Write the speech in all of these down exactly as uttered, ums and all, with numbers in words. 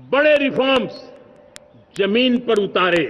बड़े रिफॉर्म्स जमीन पर उतारे,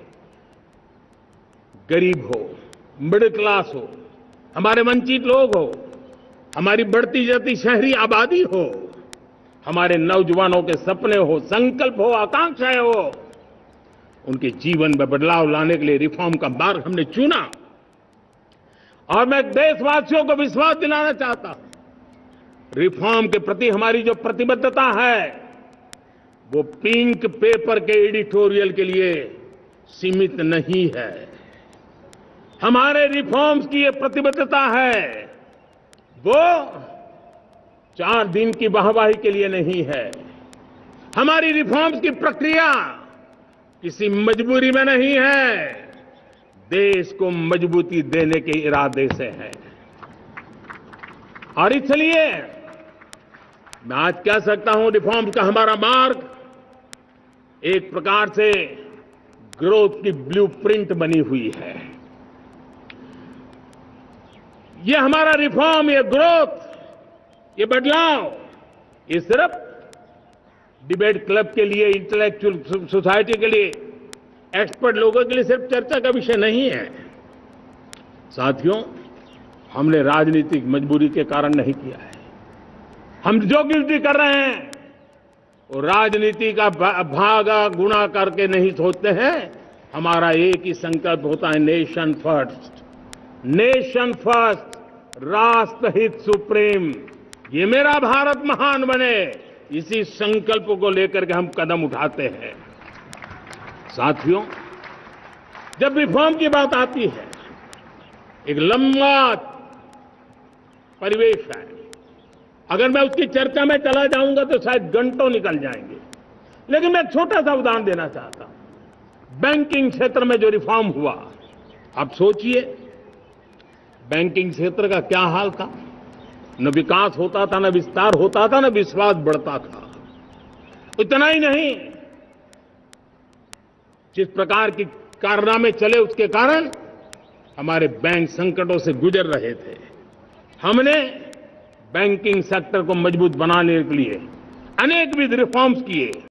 गरीब हो, मिडिल क्लास हो, हमारे वंचित लोग हो, हमारी बढ़ती जाती शहरी आबादी हो, हमारे नौजवानों के सपने हो, संकल्प हो, आकांक्षाएं हो, उनके जीवन में बदलाव लाने के लिए रिफॉर्म का मार्ग हमने चुना। और मैं देशवासियों को विश्वास दिलाना चाहता हूं, रिफॉर्म के प्रति हमारी जो प्रतिबद्धता है वो पिंक पेपर के एडिटोरियल के लिए सीमित नहीं है। हमारे रिफॉर्म्स की ये प्रतिबद्धता है वो चार दिन की वाहवाही के लिए नहीं है। हमारी रिफॉर्म्स की प्रक्रिया किसी मजबूरी में नहीं है, देश को मजबूती देने के इरादे से है। और इसलिए मैं आज कह सकता हूं, रिफॉर्म का हमारा मार्ग एक प्रकार से ग्रोथ की ब्लूप्रिंट बनी हुई है। ये हमारा रिफॉर्म, ये ग्रोथ, ये बदलाव, ये सिर्फ डिबेट क्लब के लिए, इंटेलेक्चुअल सोसाइटी के लिए, एक्सपर्ट लोगों के लिए सिर्फ चर्चा का विषय नहीं है। साथियों, हमने राजनीतिक मजबूरी के कारण नहीं किया है। हम जो कुछ भी कर रहे हैं वो राजनीति का भागा गुणा करके नहीं सोचते हैं। हमारा एक ही संकल्प होता है, नेशन फर्स्ट, नेशन फर्स्ट, राष्ट्रहित सुप्रीम। ये मेरा भारत महान बने, इसी संकल्प को लेकर के हम कदम उठाते हैं। साथियों, जब रिफॉर्म की बात आती है, एक लंबा परिवेश है। अगर मैं उसकी चर्चा में चला जाऊंगा तो शायद घंटों निकल जाएंगे, लेकिन मैं एक छोटा सा उदाहरण देना चाहता हूं। बैंकिंग क्षेत्र में जो रिफॉर्म हुआ, आप सोचिए बैंकिंग क्षेत्र का क्या हाल था। न विकास होता था, न विस्तार होता था, न विश्वास बढ़ता था। इतना ही नहीं, जिस प्रकार की कारनामे चले उसके कारण हमारे बैंक संकटों से गुजर रहे थे। हमने बैंकिंग सेक्टर को मजबूत बनाने के लिए अनेकविध रिफॉर्म्स किए।